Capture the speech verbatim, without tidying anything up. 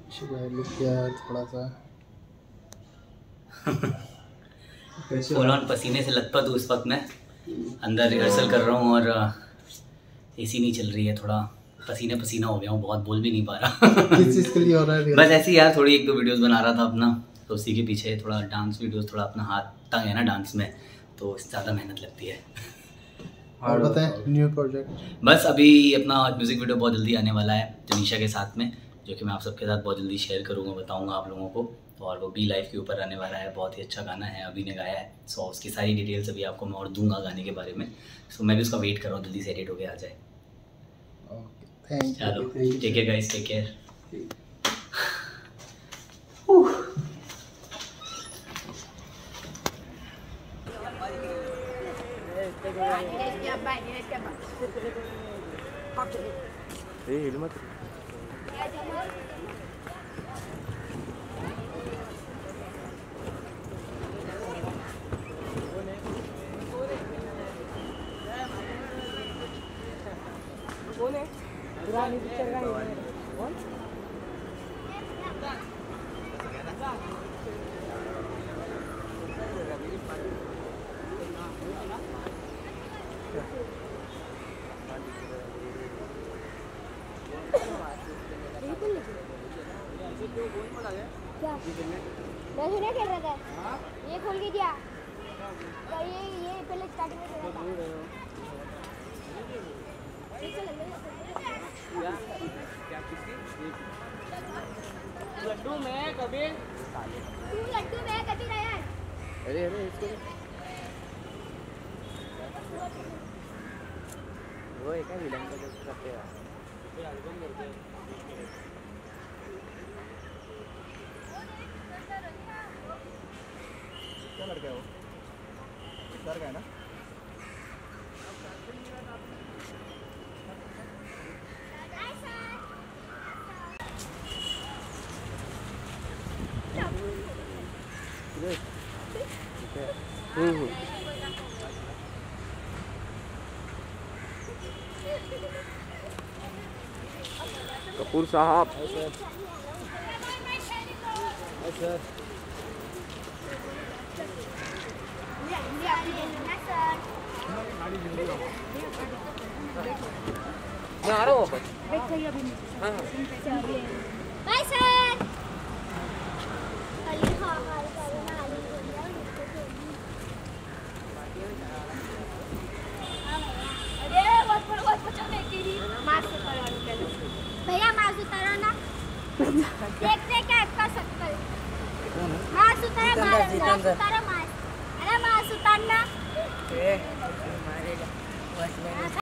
यार थोड़ा सा फुल ऑन पसीने से लथपथ हूँ इस वक्त। मैं अंदर रिहर्सल कर रहा हूँ और एसी नहीं चल रही है, थोड़ा पसीने पसीना हो गया हूँ, बहुत बोल भी नहीं पा रहा। किस चीज़ के लिए हो रहा है? बस ऐसे ही यार, थोड़ी एक दो वीडियोस बना रहा था अपना, तो उसी के पीछे थोड़ा डांस वीडियोस, थोड़ा अपना हाथ तंग है ना डांस में, तो ज़्यादा मेहनत लगती है। और बताएं न्यू प्रोजेक्ट? बस अभी अपना म्यूज़िक वीडियो बहुत जल्दी आने वाला है जनीशा के साथ में, जो कि मैं आप सबके साथ बहुत जल्दी शेयर करूँगा, बताऊँगा आप लोगों को। और वो बी लाइफ के ऊपर आने वाला है, बहुत ही अच्छा गाना है, अभी ने गाया है। सो उसकी सारी डिटेल्स अभी आपको मैं और दूंगा गाने के बारे में। सो मैं भी उसका वेट कर रहा हूँ जल्दी से एडिट होके आ जाए। चलो take care guys, take care. पुरानी पिक्चर का कौन? क्या? मैं सुना खेल रहा था। ये खोल के दिया। तो ये ये पहले स्टार्टिंग में खेला था। लड्डू में कभी तू लड्डू में कभी रहा है। अरे अरे इसको वो एक है विलन का जो करते हैं फिर एल्बम करते हैं। क्या लड़का है वो? लड़का है ना? कपूर साहब मैं आ रहा हूँ वापस। हाँ बाय सर। भैया मास्क उतारो ना। देखते क्या कर सकते हैं? मास्क उतारो, मास्क उतारो, मास्क। अरे मास्क उतारना।